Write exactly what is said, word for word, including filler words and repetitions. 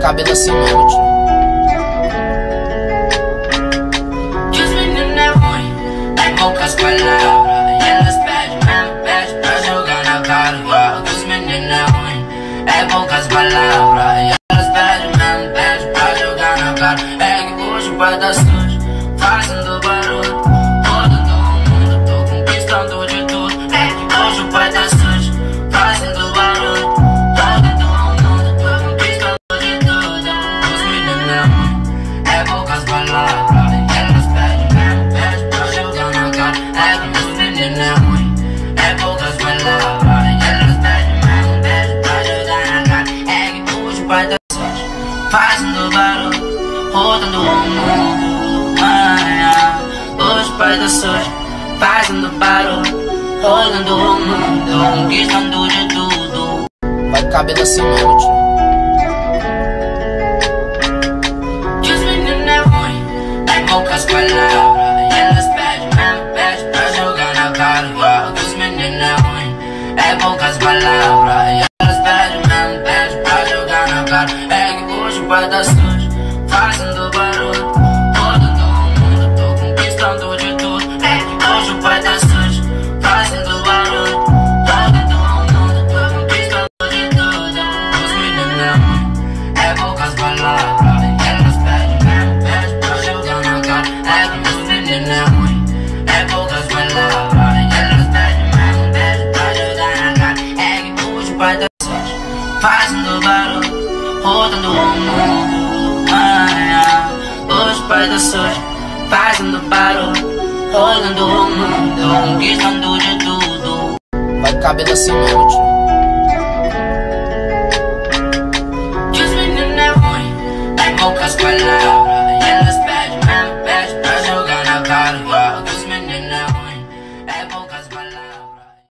cabelo assim mesmo, tio. Diz menino é ruim, tem poucas palavras, e elas pedem, mesmo pedem pra jogar na cara. Diz menino é ruim, é poucas palavras, e elas pedem, mesmo pedem pra jogar na cara. É que hoje o pai das suas fazendo barulho, rodando o mundo, tô conquistando de tudo. É que hoje o pai das suas fazendo barulho, rodando o mundo, tô conquistando de tudo. Os meninos é ruim, é poucas palavras, e elas pedem, mesmo pedem pra jogar na cara. É que os meninos é ruim, é poucas palavras, e elas pedem, mesmo pedem pra jogar na cara. É que hoje o pai das suas fazendo barulho, rodando o mundo. Os pais da suja fazendo barulho, rolando o mundo, conquistando de tudo. Vai com cabelo assim mesmo, tio. Diz menino é ruim, tem poucas palavras, e elas pedem, mesmo pedem pra jogar na cara. Diz menino é ruim, é poucas palavras, e elas pedem, mesmo pedem pra jogar na cara. É que hoje o pai das suas fazendo barulho, rodando o mundo, tô conquistando de tudo. É que hoje o pai das suas fazendo barulho, rodando o mundo, tô conquistando de tudo. Os meninos é ruim, é poucas palavras, e elas pedem, mesmo pedem pra jogar na cara. É que os meninos é ruim, é poucas palavras, e elas pedem, mesmo pedem pra jogar na cara. É que hoje o pai das suas fazendo barulho, rodando o mundo. Os pais da suja fazendo barulho, rolando o mundo, conquistando de tudo. Vai com cabelo assim mesmo, tio. Diz menino é ruim, tem poucas palavras,